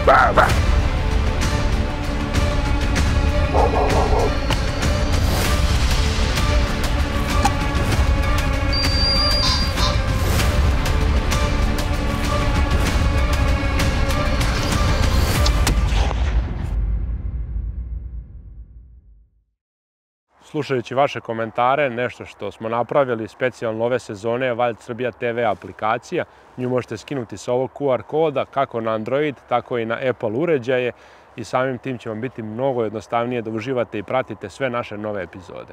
Slušajući vaše komentare, nešto što smo napravili specijalno ove sezone je Wild Srbija TV aplikacija. Nju možete skinuti sa ovog QR koda kako na Android, tako i na Apple uređaje i samim tim će vam biti mnogo jednostavnije da uživate i pratite sve naše nove epizode.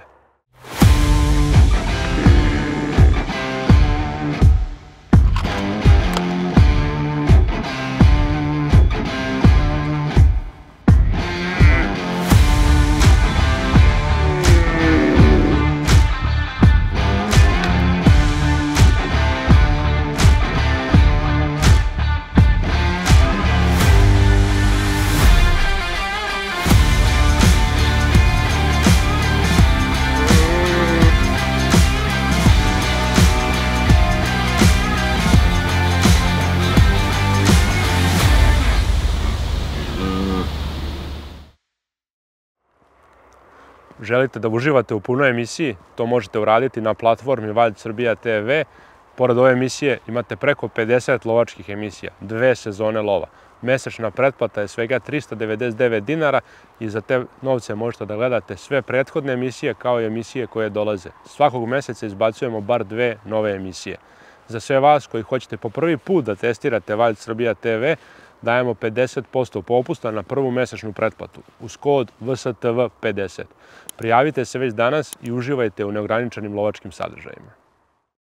Želite da uživate u punoj emisiji, to možete uraditi na platformi Wild Srbija TV. Pored ove emisije imate preko 50 lovačkih emisija, 2 sezone lova. Mesečna pretplata je svega 399 dinara i za te novce možete da gledate sve prethodne emisije kao i emisije koje dolaze. Svakog meseca izbacujemo bar 2 nove emisije. Za sve vas koji hoćete po prvi put da testirate Wild Srbija TV, dajemo 50% popusta na prvu mesečnu pretplatu uz kod VSTV50. Prijavite se već danas i uživajte u neograničenim lovačkim sadržajima.